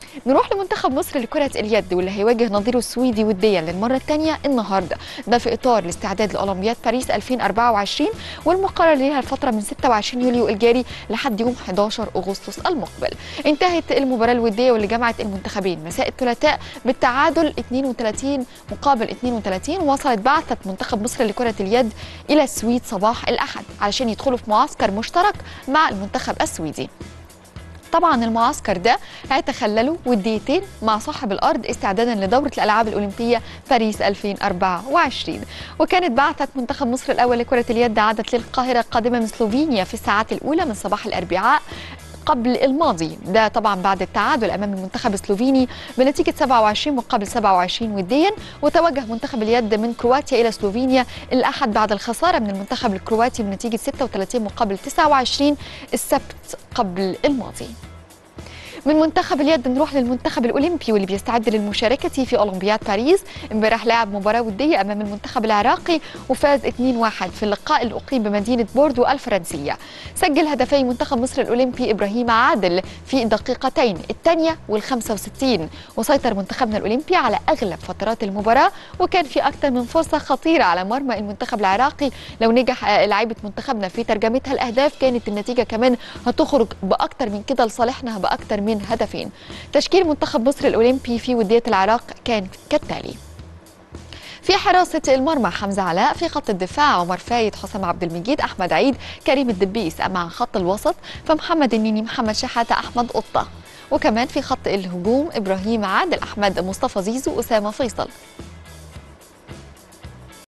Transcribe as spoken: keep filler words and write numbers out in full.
نروح لمنتخب مصر لكرة اليد واللي هيواجه نظيره السويدي وديا للمرة الثانية النهارده، ده في إطار الاستعداد لأولمبياد باريس ألفين وأربعة وعشرين والمقرر ليها الفترة من ستة وعشرين يوليو الجاري لحد يوم أحد عشر أغسطس المقبل. انتهت المباراة الودية واللي جمعت المنتخبين مساء الثلاثاء بالتعادل اثنين وثلاثين مقابل اثنين وثلاثين، وصلت بعثة منتخب مصر لكرة اليد إلى السويد صباح الأحد علشان يدخلوا في معسكر مشترك مع المنتخب السويدي. طبعا المعسكر ده هيتخللوا وديتين مع صاحب الارض استعدادا لدوره الالعاب الاولمبيه باريس ألفين وأربعة وعشرين. وكانت بعثه منتخب مصر الاول لكره اليد عادت للقاهره قادمه من سلوفينيا في الساعات الاولى من صباح الاربعاء قبل الماضي، ده طبعا بعد التعادل امام المنتخب السلوفيني بنتيجه سبعة وعشرين مقابل سبعة وعشرين وديا. وتوجه منتخب اليد من كرواتيا الى سلوفينيا الاحد بعد الخساره من المنتخب الكرواتي بنتيجه ستة وثلاثين مقابل تسعة وعشرين السبت قبل الماضي. من منتخب اليد نروح للمنتخب الاولمبي واللي بيستعد للمشاركه في اولمبياد باريس. امبارح لعب مباراه وديه امام المنتخب العراقي وفاز اثنين واحد في اللقاء اللي اقيم بمدينه بوردو الفرنسيه. سجل هدفي منتخب مصر الاولمبي ابراهيم عادل في الدقيقتين الثانيه والخمسة وستين، وسيطر منتخبنا الاولمبي على اغلب فترات المباراه، وكان في اكثر من فرصه خطيره على مرمى المنتخب العراقي. لو نجح لعيبه منتخبنا في ترجمتها الاهداف كانت النتيجه كمان هتخرج باكثر من كده لصالحنا باكثر من من هدفين. تشكيل منتخب مصر الأولمبي في ودية العراق كان كالتالي: في حراسة المرمى حمزة علاء، في خط الدفاع عمر فايد، حسام عبد المجيد، أحمد عيد، كريم الدبيس. أما خط الوسط فمحمد النني، محمد شحاتة، أحمد قطة. وكمان في خط الهجوم إبراهيم عادل، أحمد مصطفى زيزو، أسامة فيصل.